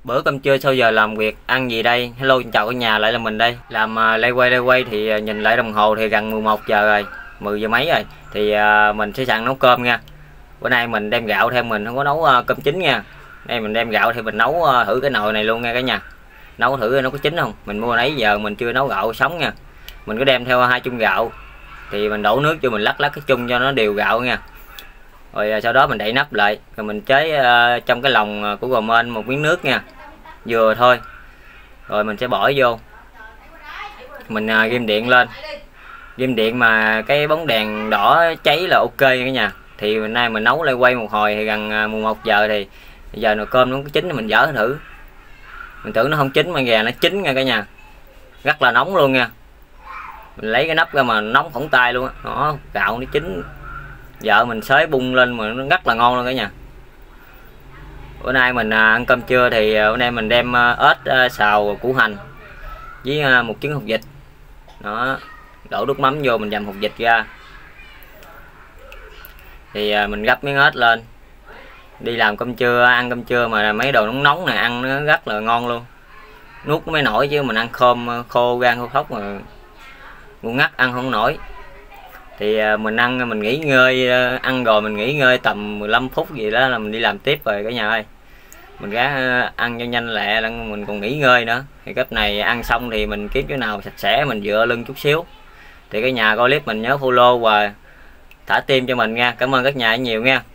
Bữa cơm trưa sau giờ làm việc ăn gì đây? Hello, chào cả nhà, lại là mình đây. Làm lay quay thì nhìn lại đồng hồ thì gần 11 giờ rồi, 10 giờ mấy rồi. Thì mình sẽ sẵn nấu cơm nha. Bữa nay mình đem gạo theo, mình không có nấu cơm chín nha. Đây mình đem gạo thì mình nấu thử cái nồi này luôn nha cả nhà. Nấu thử nó có chín không? Mình mua nãy giờ mình chưa nấu gạo sống nha. Mình có đem theo 2 chung gạo. Thì mình đổ nước cho mình lắc cái chung cho nó đều gạo nha. Rồi sau đó mình đậy nắp lại, rồi mình chế trong cái lòng của ramen một miếng nước nha, vừa thôi. Rồi mình sẽ bỏ vô, mình ghim điện lên, ghim điện mà cái bóng đèn đỏ cháy là ok cả nhà. Thì hôm nay mình nấu lại quay một hồi thì gần 11 giờ thì giờ nồi cơm nó có chín thì mình dở thử. Mình tưởng nó không chín mà gà nó chín nha cả nhà, rất là nóng luôn nha. Mình lấy cái nắp ra mà nóng phỏng tay luôn á. Đó, gạo nó chín, vợ mình xới bung lên mà nó rất là ngon luôn cả nhà. Bữa nay mình ăn cơm trưa thì bữa nay mình đem ếch xào củ hành với một trứng hột vịt. Đó, đổ nước mắm vô mình dầm hột vịt ra. Thì mình gấp miếng ếch lên. Đi làm cơm trưa, ăn cơm trưa mà mấy đồ nóng nóng này ăn nó rất là ngon luôn. Nuốt mới nổi, chứ mình ăn khô khô gan khô khóc mà ngon ngắt ăn không nổi. Thì mình ăn mình nghỉ ngơi, ăn rồi mình nghỉ ngơi tầm 15 phút gì đó là mình đi làm tiếp rồi cả nhà ơi. Mình gác ăn cho nhanh lẹ, mình còn nghỉ ngơi nữa. Thì cấp này ăn xong thì mình kiếm chỗ nào sạch sẽ mình dựa lưng chút xíu. Thì cả nhà coi clip mình nhớ follow và thả tim cho mình nha. Cảm ơn các nhà nhiều nha.